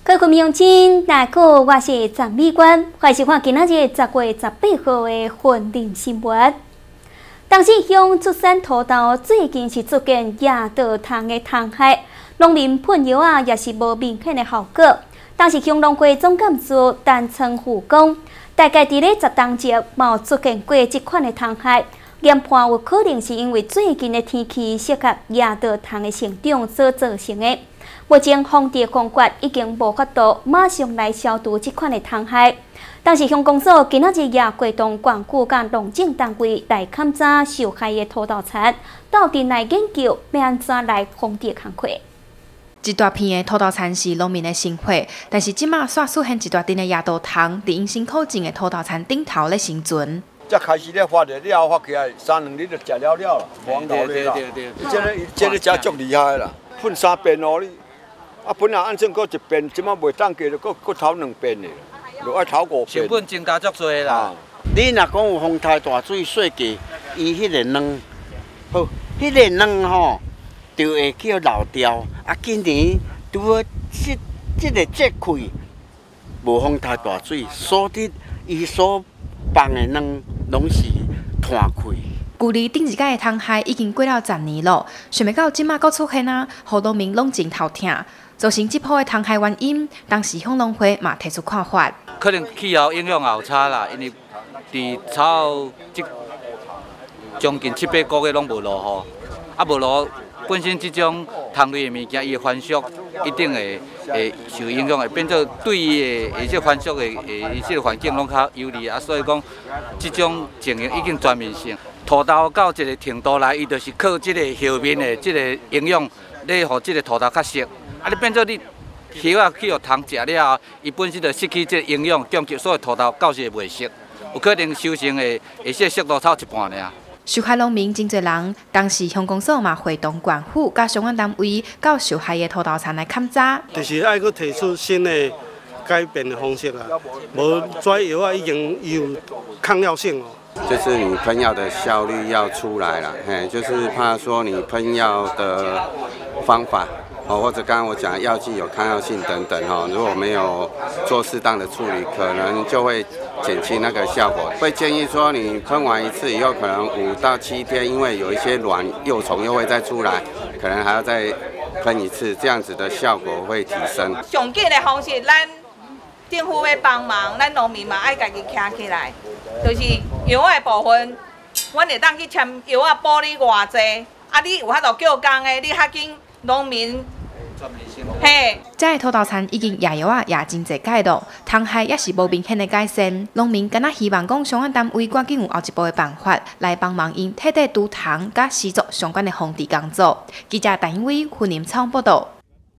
各位民众，大家好，我是陈美娟，欢迎看今仔日10月18号的婚礼新闻。东势乡竹山土豆最近是出现野稻虫的虫害，农民喷药啊也是无明显的效果。东势乡农会总干事陈春富讲，大概伫咧10冬节冇出现过这款的虫害，研判有可能是因为最近的天气适合野稻虫的成长所造成的。目前防治公决已经无法度马上来消除这款的虫害。但是乡公所今仔日也规动管区甲农政单位来勘查受害的土豆田，到底来研究要安怎来防治工作。 一大片的土豆田是农民的生活，但是即马煞出现一大阵的野稻虫，伫因辛苦种的土豆田顶头咧生存。 才开始咧发的了，发起来3、2日就食了啦，黄豆咧啦。这个食足厉害啦，喷3遍哦你。啊，本来按算搁1遍，即马袂当加，就搁头2遍的，就爱头5遍。 成本增加足多啦。 你若讲有风台大水细价，伊迄个卵，好，迄个卵吼，就会叫老掉。啊，今年拄好这个节气，无风台大水，所以伊所放的卵拢是摊开。 距离顶一届的虫害已经过了10年了，想袂到即马搁出现啊，好多农民拢真头痛。造成这波的虫害原因，当时乡农会嘛提出看法。 可能气候影响也有差啦，因为伫草即将近7、8个月拢无落雨，啊无落本身这种虫类的物件，伊的繁殖一定会受影响，会变做对伊的这繁殖的这个环境拢较有利啊。所以讲，这种情形已经全面性。土豆到一个程度来，伊就是靠这个叶面的这个营养，来互这个土豆较熟。啊！你变做你叶啊去互虫食了后，伊本身就失去这营养，供给所有土豆到时会袂熟，有可能收成会说熟度超一半尔。 受害农民真侪人，当时乡公所嘛会同管府、甲相关单位到受害的土豆田来勘查。 就是爱去提出新的改变的方式啊，无遮药啊已经有抗药性哦。 就是你喷药的效率要出来了，就是怕说你喷药的方法。或者刚刚我讲药剂有抗药性等等如果没有做适当的处理，可能就会减轻那个效果。会建议说，你喷完一次以后，可能5到7天，因为有一些卵幼虫又会再出来，可能还要再喷一次，这样子的效果会提升。 上紧的方式，咱政府要帮忙，咱农民嘛爱家己站起来，就是药的部分，阮会当去签药啊，补你偌济，啊，你有法度叫工的，你较紧农民。嘿， 这土豆田已经野药啊，也真侪解了，虫害也是无明显的改善。农民敢若希望讲相关单位赶紧有后一步的办法来帮忙因彻底除虫，甲施作相关的防治工作。记者陈英伟、婚林昌报道。